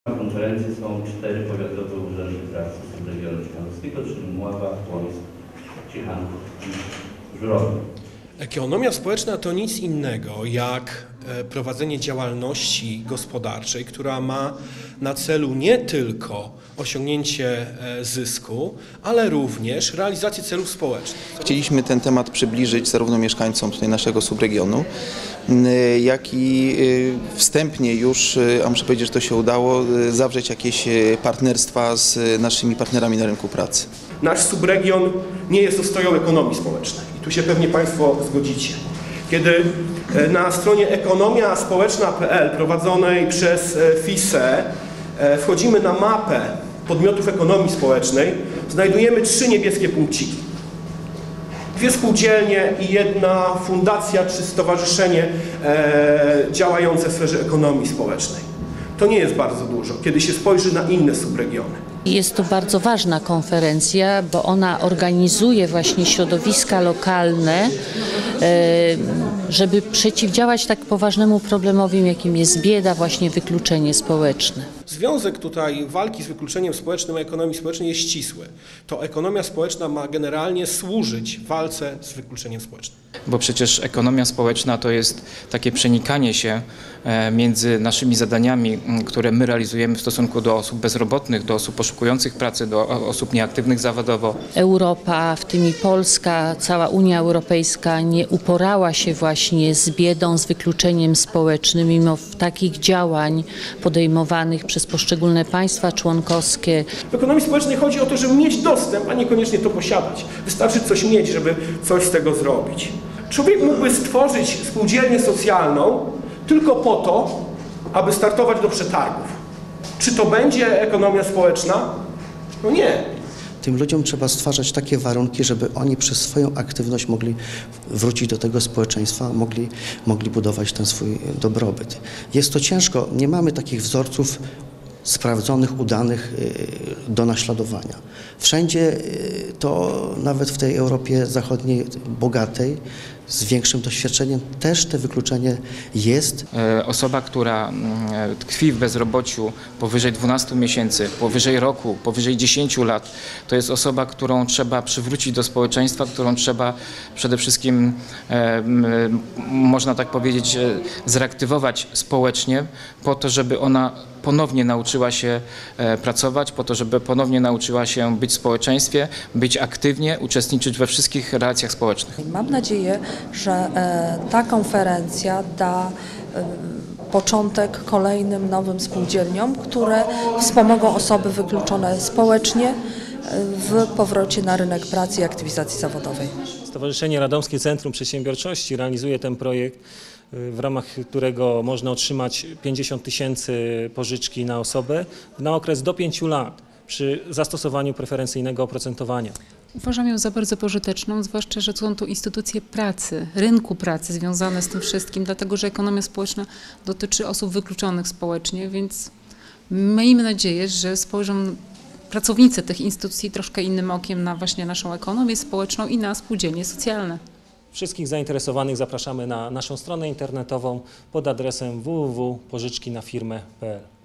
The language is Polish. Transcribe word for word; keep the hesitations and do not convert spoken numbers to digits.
Na konferencji są cztery powiatowe urzędy pracy z regionu ciechanowskiego, czyli Mława, Płońsk, Ciechanków i Żurowy. Ekonomia społeczna to nic innego jak prowadzenie działalności gospodarczej, która ma na celu nie tylko osiągnięcie zysku, ale również realizację celów społecznych. Chcieliśmy ten temat przybliżyć zarówno mieszkańcom tutaj naszego subregionu, jak i wstępnie już, a muszę powiedzieć, że to się udało, zawrzeć jakieś partnerstwa z naszymi partnerami na rynku pracy. Nasz subregion nie jest ostoją ekonomii społecznej i tu się pewnie Państwo zgodzicie. Kiedy na stronie ekonomia społeczna kropka p l prowadzonej przez F I S E wchodzimy na mapę podmiotów ekonomii społecznej, znajdujemy trzy niebieskie punkciki. Dwie spółdzielnie i jedna fundacja czy stowarzyszenie e, działające w sferze ekonomii społecznej. To nie jest bardzo dużo, kiedy się spojrzy na inne subregiony. Jest to bardzo ważna konferencja, bo ona organizuje właśnie środowiska lokalne, żeby przeciwdziałać tak poważnemu problemowi, jakim jest bieda, właśnie wykluczenie społeczne. Związek tutaj walki z wykluczeniem społecznym a ekonomii społecznej jest ścisły. To ekonomia społeczna ma generalnie służyć walce z wykluczeniem społecznym. Bo przecież ekonomia społeczna to jest takie przenikanie się między naszymi zadaniami, które my realizujemy w stosunku do osób bezrobotnych, do osób poszukujących pracy, do osób nieaktywnych zawodowo. Europa, w tym i Polska, cała Unia Europejska nie uporała się właśnie z biedą, z wykluczeniem społecznym, mimo takich działań podejmowanych przez poszczególne państwa członkowskie. W ekonomii społecznej chodzi o to, żeby mieć dostęp, a niekoniecznie to posiadać. Wystarczy coś mieć, żeby coś z tego zrobić. Człowiek mógłby stworzyć spółdzielnię socjalną tylko po to, aby startować do przetargów. Czy to będzie ekonomia społeczna? No nie. Tym ludziom trzeba stwarzać takie warunki, żeby oni przez swoją aktywność mogli wrócić do tego społeczeństwa, mogli, mogli budować ten swój dobrobyt. Jest to ciężko, nie mamy takich wzorców sprawdzonych, udanych do naśladowania. Wszędzie to, nawet w tej Europie Zachodniej, bogatej, z większym doświadczeniem, też to wykluczenie jest. Osoba, która tkwi w bezrobociu powyżej dwunastu miesięcy, powyżej roku, powyżej dziesięciu lat, to jest osoba, którą trzeba przywrócić do społeczeństwa, którą trzeba przede wszystkim, można tak powiedzieć, zreaktywować społecznie po to, żeby ona ponownie nauczyła się pracować, po to, żeby ponownie nauczyła się być w społeczeństwie, być aktywnie, uczestniczyć we wszystkich relacjach społecznych. Mam nadzieję, że ta konferencja da początek kolejnym nowym spółdzielniom, które wspomogą osoby wykluczone społecznie w powrocie na rynek pracy i aktywizacji zawodowej. Stowarzyszenie Radomskie Centrum Przedsiębiorczości realizuje ten projekt, w ramach którego można otrzymać pięćdziesiąt tysięcy pożyczki na osobę na okres do pięciu lat przy zastosowaniu preferencyjnego oprocentowania. Uważam ją za bardzo pożyteczną, zwłaszcza, że są to instytucje pracy, rynku pracy związane z tym wszystkim, dlatego że ekonomia społeczna dotyczy osób wykluczonych społecznie, więc miejmy nadzieję, że spojrzą pracownicy tych instytucji troszkę innym okiem na właśnie naszą ekonomię społeczną i na spółdzielnie socjalne. Wszystkich zainteresowanych zapraszamy na naszą stronę internetową pod adresem w w w kropka pożyczki na firmę kropka p l.